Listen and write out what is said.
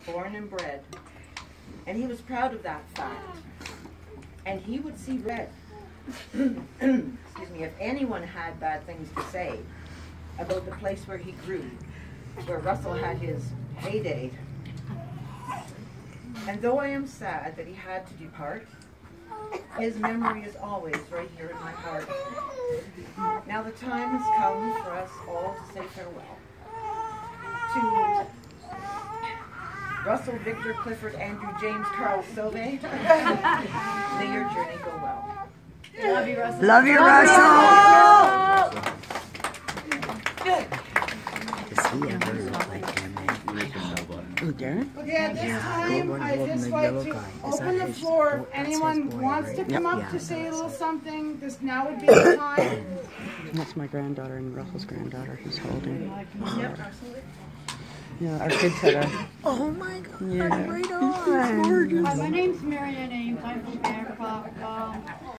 born and bred. And he was proud of that fact. And he would see red. Excuse me, if anyone had bad things to say about the place where he grew, where Russell had his heyday. And though I am sad that he had to depart, his memory is always right here in my heart. Now the time has come for us all to say farewell. To Russell, Victor, Clifford, Andrew, James, Carl, Sove, may your journey go well. Love you, Russell. Love you, Russell. Does he ever look like him? Oh, Darren? Okay, at this time, I'd just like to open the floor. If anyone wants to come up to say a little something, this now would be the time. That's my granddaughter and Russell's granddaughter he's holding. Yep, absolutely. Yeah, our kids had a... Oh my God, yeah. right on. Gorgeous. Hi, my name's Marianne Ames. I'm from